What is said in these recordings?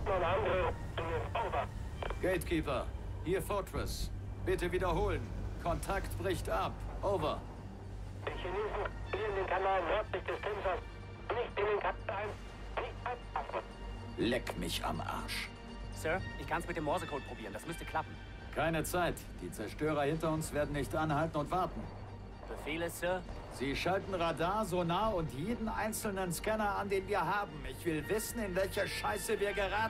Gatekeeper, hier Fortress. Bitte wiederholen. Kontakt bricht ab. Over. Die Chinesen verlieren den Kanal nördlich des Tinsers. Nicht in den Kanal. Nicht anpassen. Leck mich am Arsch. Sir, ich kann's mit dem Morsecode probieren. Das müsste klappen. Keine Zeit. Die Zerstörer hinter uns werden nicht anhalten und warten. Befehle, Sir? Sie schalten Radar, Sonar und jeden einzelnen Scanner an, den wir haben. Ich will wissen, in welche Scheiße wir geraten.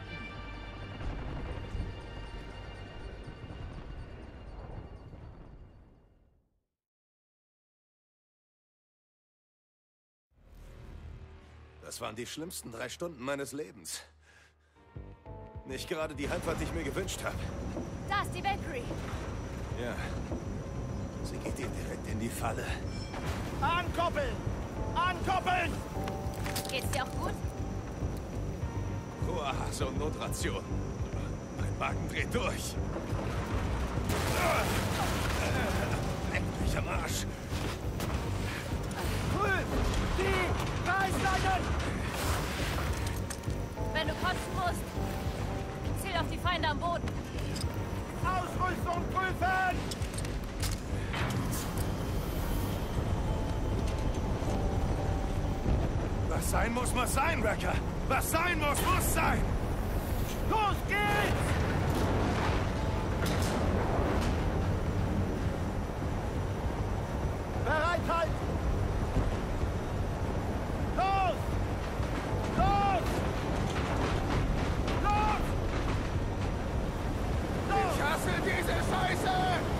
Das waren die schlimmsten 3 Stunden meines Lebens. Nicht gerade die Heimfahrt, die ich mir gewünscht habe. Da ist die Valkyrie. Ja. Sie geht ihm direkt in die Falle. Ankoppeln! Ankoppeln! Geht's dir auch gut? Koahase und Notration. Mein Magen dreht durch. Leck mich am Arsch. Grün! Die Reißleinen! Wenn du kotzen musst, ziel auf die Feinde am Boden. Ausrüstung prüfen! Was sein muss, muss sein, Wrecker. Was sein muss, muss sein. Los geht's! Bereithalten! Los! Los! Los! Los! Ich hasse diese Scheiße!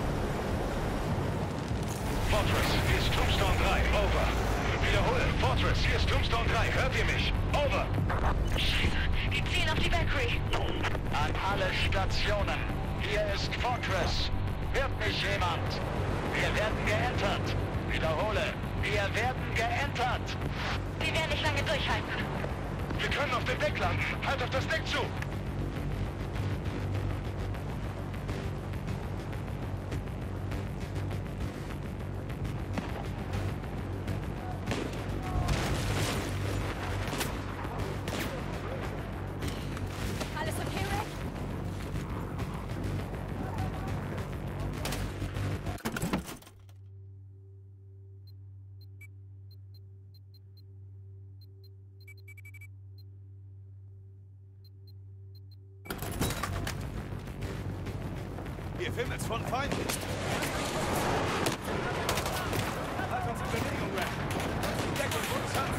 Fortress, hier ist Tombstone 3, over. Wiederhole, Fortress, hier ist Tombstone 3, hört ihr mich? Over. Scheiße, die zielen auf die Valkyrie. An alle Stationen, hier ist Fortress. Hört mich jemand? Wir werden geentert. Wiederhole, wir werden geentert. Wir werden nicht lange durchhalten. Wir können auf dem Deck landen. Halt auf das Deck zu. Alles okay, Rick? Hier wimmelt's von Feinden. Halt uns in Bewegung, Rack. Deck und uns an.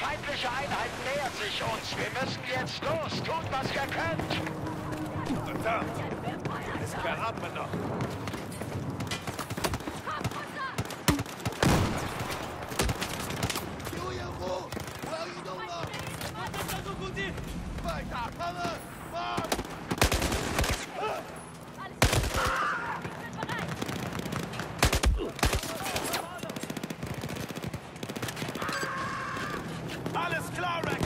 feindliche Einheit nähert sich uns. Wir müssen jetzt los. Tut, was ihr könnt. Verdammt! Es veratmet noch. Weiter, komme! Fort! Alles klar, Wrecker!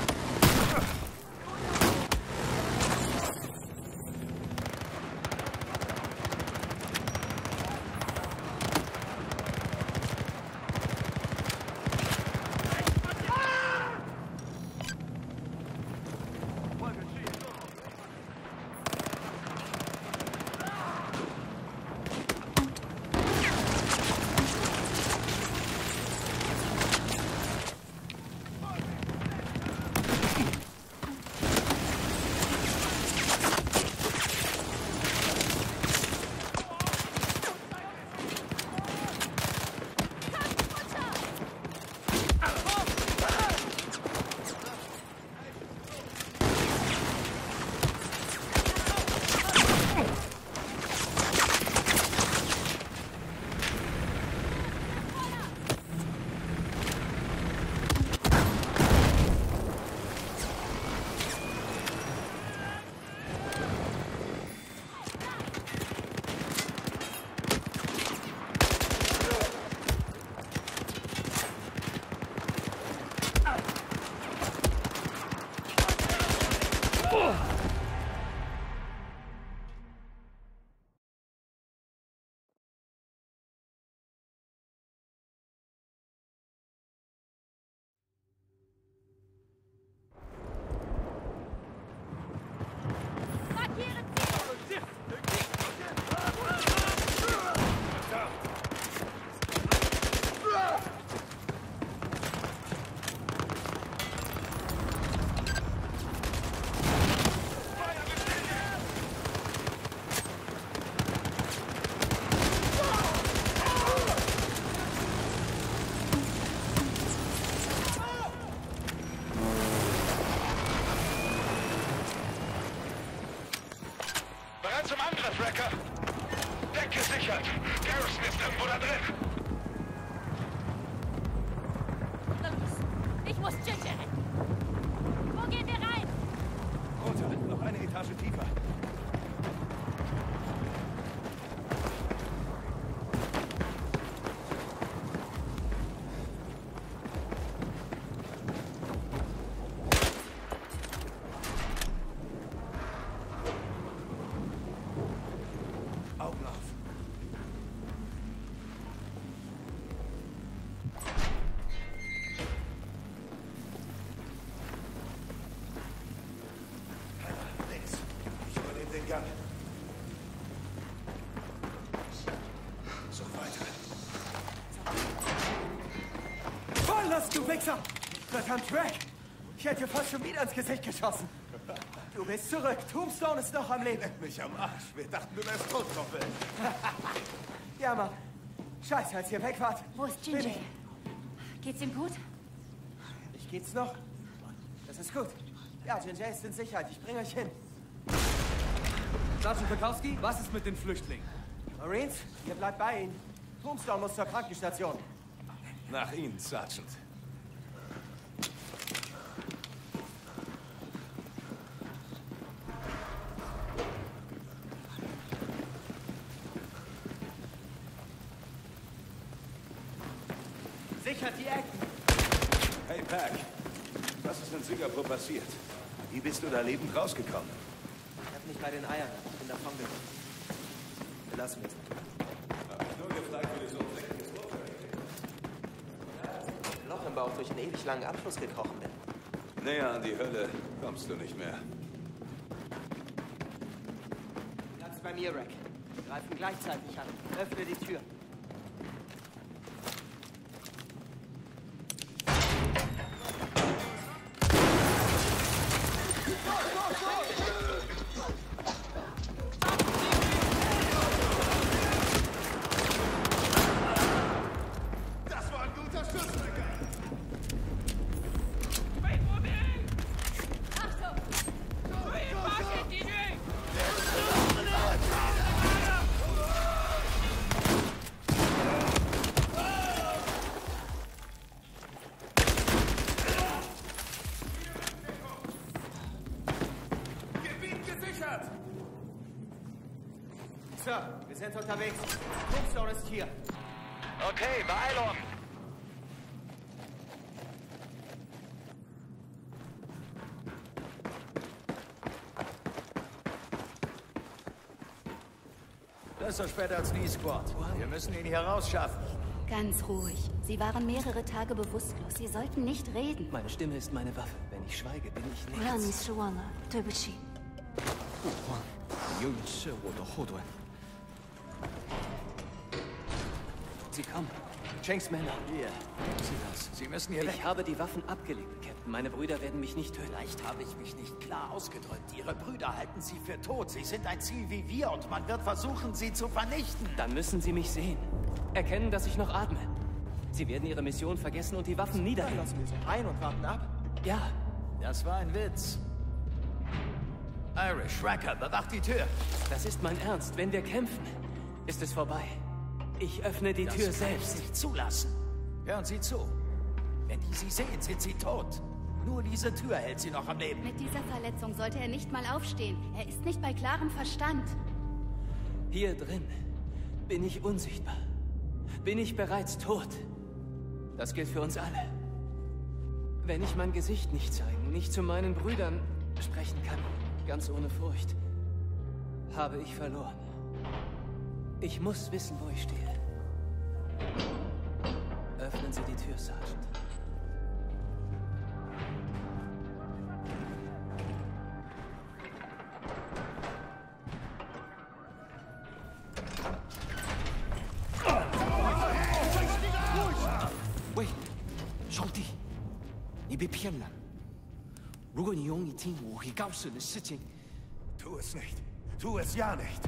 Zum Angriff, Wrecker! Deck gesichert! Garrison ist irgendwo da drin! Los! Ich muss Ginger retten! Wo gehen wir rein? Runter, noch eine Etage tiefer. So weiter. Voll, du Wichser! Verdammt, Track! Ich hätte dir fast schon wieder ins Gesicht geschossen. Du bist zurück. Tombstone ist noch am Leben. Leck mich am Arsch. Wir dachten, du wärst tot, Koppel. Ja, Mann. Scheiße, als ihr weg wart. Wo ist Ginger? Geht's ihm gut? Ich geht's noch? Das ist gut. Ja, Ginger ist in Sicherheit. Ich bringe euch hin. Sergeant Bukowski, was ist mit den Flüchtlingen? Marines, ihr bleibt bei ihnen. Tombstone muss zur Krankenstation. Nach Ihnen, Sergeant. Sichert die Ecken. Hey, Pack. Was ist in Singapur passiert? Wie bist du da lebend rausgekommen? Ich hab mich bei den Eiern. Ich bin davon gekommen. Wir lassen es. Hab ich nur gefragt, wie du so ein dreckiges Loch im Bauch durch einen ewig langen Abfluss gekrochen bin. Näher an die Hölle kommst du nicht mehr. Platz bei mir, Rack. Wir greifen gleichzeitig an. Öffne die Tür. Sir. Wir sind unterwegs. Tombstone ist hier. Okay, Beeilung. Besser spät als nie, Squad. Wir müssen ihn hier rausschaffen. Ganz ruhig. Sie waren mehrere Tage bewusstlos. Sie sollten nicht reden. Meine Stimme ist meine Waffe. Wenn ich schweige, bin ich 不让你 nichts. 失望了，对不起。 不慌，你永远是我的后盾。Sie kommen. Shanks Männer. Hier, Sie das. Sie müssen hier weg. Ich habe die Waffen abgelegt, Captain. Meine Brüder werden mich nicht töten. Vielleicht habe ich mich nicht klar ausgedrückt. Ihre Brüder halten Sie für tot. Sie sind ein Ziel wie wir und man wird versuchen, sie zu vernichten. Dann müssen Sie mich sehen. Erkennen, dass ich noch atme. Sie werden Ihre Mission vergessen und die Waffen niederlegen. Lassen wir sie rein und warten ab. Ja, Das war ein Witz. Irish, Wrecker, bewacht die Tür. das ist mein Ernst. Wenn wir kämpfen, ist es vorbei. Ich öffne die Tür Das kann ich selbst. nicht zulassen. Hören Sie zu. Wenn die Sie sehen, sind Sie tot. Nur diese Tür hält Sie noch am Leben. Mit dieser Verletzung sollte er nicht mal aufstehen. Er ist nicht bei klarem Verstand. Hier drin bin ich unsichtbar. Bin ich bereits tot. Das gilt für uns alle. Wenn ich mein Gesicht nicht zeigen, nicht zu meinen Brüdern sprechen kann, ganz ohne Furcht, habe ich verloren. Ich muss wissen, wo ich stehe. Öffnen Sie die Tür, Sergeant. Wait，兄弟，你被骗了。如果你愿意听，我会告诉你事情。 Tu es nicht. Tu es ja nicht.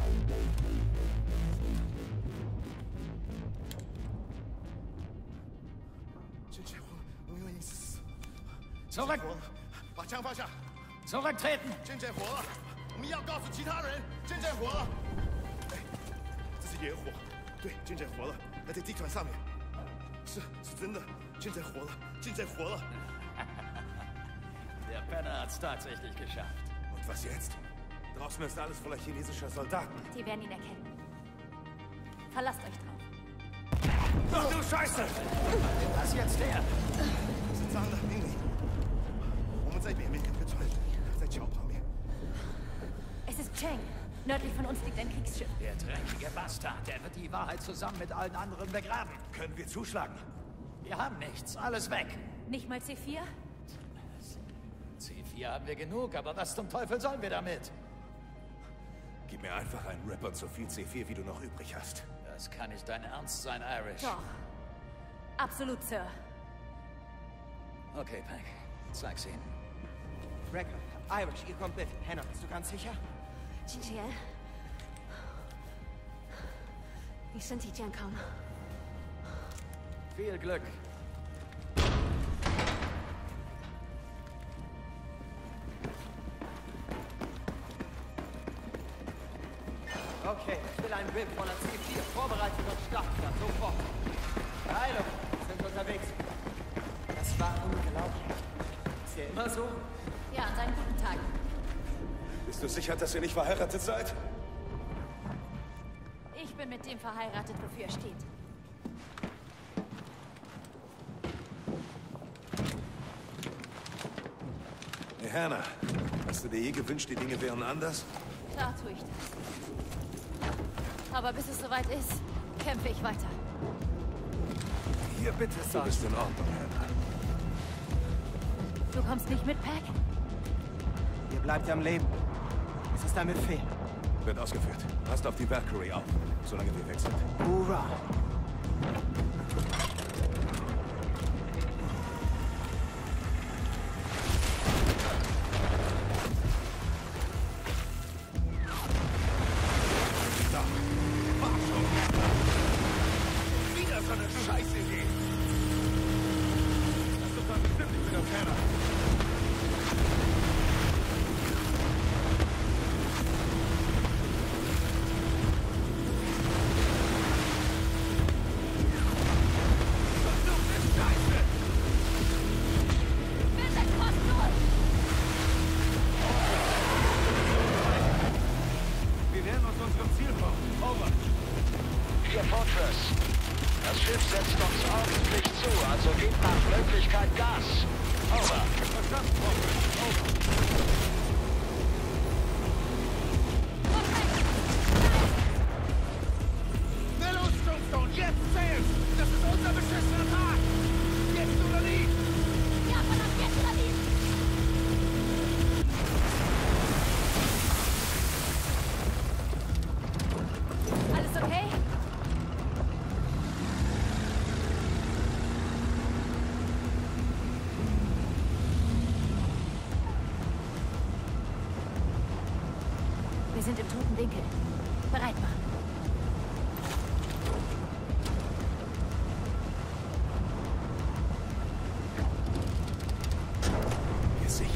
Zurück! 把枪放下！ Zurücktreten! 真正火了，我们要告诉其他人，真正火了。哎，这是野火，对，真正火了，还在地毯上面。是真的，真正火了，真正火了。 Der Penner hat's tatsächlich geschafft. Und was jetzt? Draußen ist alles voller chinesischer Soldaten. Die werden ihn erkennen. Verlasst euch drauf. Ach du Scheiße! Was jetzt her? 是脏的命令。我们在北面有个船，在桥旁边。 Es ist Cheng. Nördlich von uns liegt ein Kriegsschiff. Der dreckige Bastard, der wird die Wahrheit zusammen mit allen anderen begraben. Können wir zuschlagen? Wir haben nichts, alles weg. Nicht mal C4? C4 haben wir genug, aber was zum Teufel sollen wir damit? Gib mir einfach einen Ripper und so viel C4, wie du noch übrig hast. Das kann nicht dein Ernst sein, Irish. Doch. Absolut, Sir. Okay, Pack. Zeig's ihnen. Wrecker, Irish, ihr kommt mit. Hannah, bist du ganz sicher? 金智妍，你身体健康吗？ Viel Glück. Okay, ich will einen Rip von der C4 vorbereitet und starten dann sofort. Heilung, wir sind unterwegs. Das war unglaublich. Ist ja immer so? Ja, an seinen guten Tagen. Bist du sicher, dass ihr nicht verheiratet seid? Ich bin mit dem verheiratet, wofür er steht. Hey, Hannah, hast du dir je gewünscht, die Dinge wären anders? Klar tue ich das. Aber bis es soweit ist, kämpfe ich weiter. Hier, bitte, du bist in Ordnung, Hannah. Du kommst nicht mit, Pack? Ihr bleibt am Leben. Es ist ein Befehl. Wird ausgeführt. Passt auf die Valkyrie auf, solange wir weg sind. Hurra! Wieder so eine Scheißidee! Das ist doch bestimmt nicht mit der Hannah. Wir sind im toten Winkel. Bereit machen. Gesichert.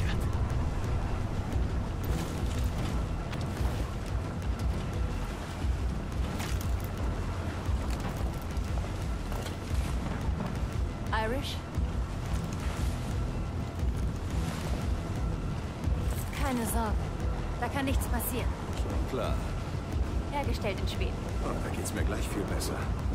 Irish? Keine Sorge. Da kann nichts passieren. Schon klar. Hergestellt in Schweden. Oh, da geht's mir gleich viel besser.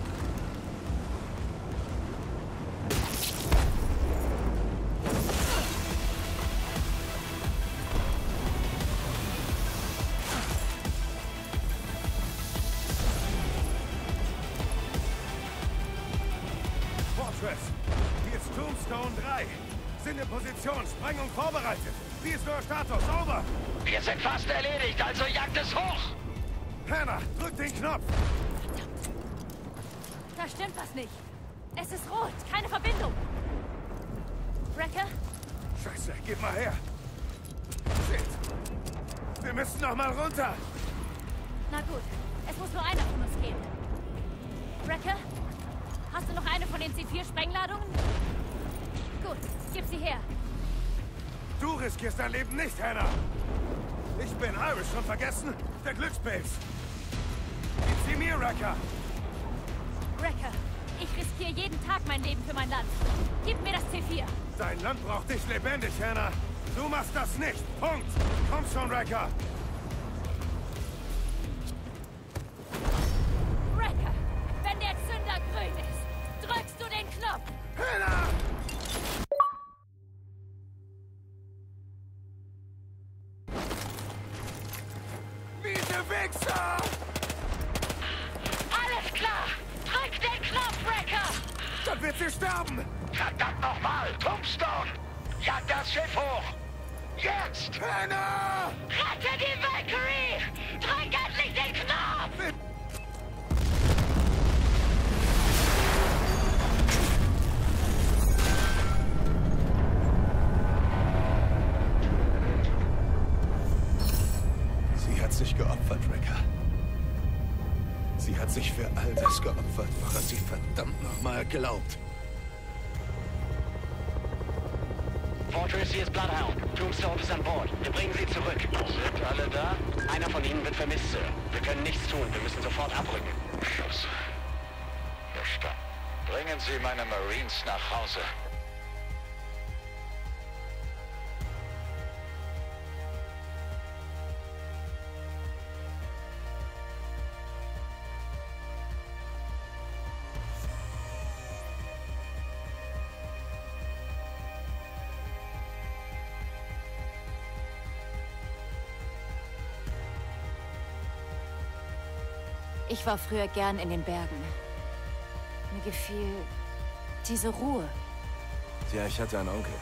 Fortress, hier ist Tombstone 3. Sind in Position, Sprengung vorbereitet. Wie ist euer Status? Over! Wir sind fast erledigt, also jagt es hoch! Hannah, drück den Knopf! Da stimmt was nicht. Es ist rot. Keine Verbindung. Wrecker? Scheiße, gib mal her. Shit. Wir müssen noch mal runter. Na gut. Es muss nur einer von uns gehen. Wrecker? Hast du noch eine von den C4-Sprengladungen? Gut, gib sie her. Du riskierst dein Leben nicht, Hannah. Ich bin Irish, schon vergessen? Der Glückspilz. Gib sie mir, Wrecker. Wrecker, ich riskiere jeden Tag mein Leben für mein Land. Gib mir das C4. Dein Land braucht dich lebendig, Hannah. Du machst das nicht. Punkt. Komm schon, Wrecker. Wrecker, wenn der Zünder grün ist, drückst du den Knopf. Hannah! Miese Wichser! Alles klar! Drück den Knopf, Wrecker! Dann wird sie sterben! Verdammt nochmal! Tombstone! Jagt das Schiff hoch! Jetzt! Hannah! Rette die Valkyrie! Drück endlich den Knopf! Sie hat sich geopfert, Wrecker. Sie hat sich für all das geopfert, woran sie verdammt nochmal glaubt. Fortress, hier ist Bloodhound. Tombstone ist an Bord. Wir bringen sie zurück. Sind alle da? Einer von ihnen wird vermisst, Sir. Wir können nichts tun. Wir müssen sofort abrücken. Scheiße. Verstanden. Bringen Sie meine Marines nach Hause. Ich war früher gern in den Bergen. Mir gefiel diese Ruhe. Tja, ich hatte einen Onkel.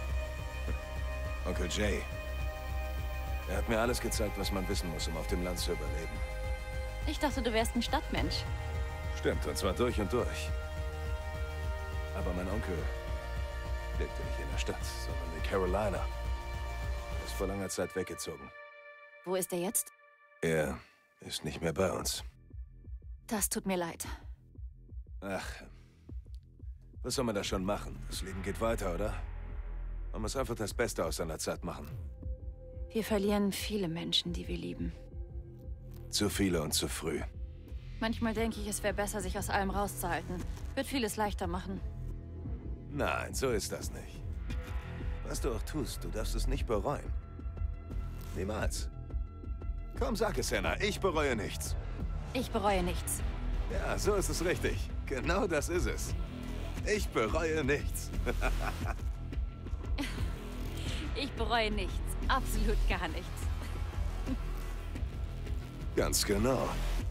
Onkel Jay. Er hat mir alles gezeigt, was man wissen muss, um auf dem Land zu überleben. Ich dachte, du wärst ein Stadtmensch. Stimmt, und zwar durch und durch. Aber mein Onkel lebte nicht in der Stadt, sondern in Carolina. Er ist vor langer Zeit weggezogen. Wo ist er jetzt? Er ist nicht mehr bei uns. Das tut mir leid. Ach, was soll man da schon machen? Das Leben geht weiter, oder? Man muss einfach das Beste aus seiner Zeit machen. Wir verlieren viele Menschen, die wir lieben. Zu viele und zu früh. Manchmal denke ich, es wäre besser, sich aus allem rauszuhalten. Wird vieles leichter machen. Nein, so ist das nicht. Was du auch tust, du darfst es nicht bereuen. Niemals. Komm, sag es, Hannah. Ich bereue nichts. Ich bereue nichts. Ja, so ist es richtig. Genau das ist es. Ich bereue nichts. Ich bereue nichts. Absolut gar nichts. Ganz genau.